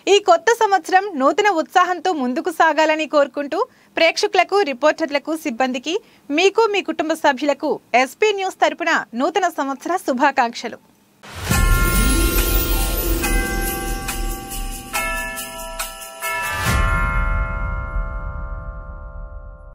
ఈ కొత్త సంవత్సరం నూతన ఉత్సాహంతో ముందుకు సాగాలని కోరుకుంటూ ప్రేక్షకులకు, రిపోర్టర్లకు, సిబ్బందికి, మీకు మీ కుటుంబ సభ్యులకు ఎస్పీ న్యూస్ తరపున నూతన సంవత్సర శుభాకాంక్షలు.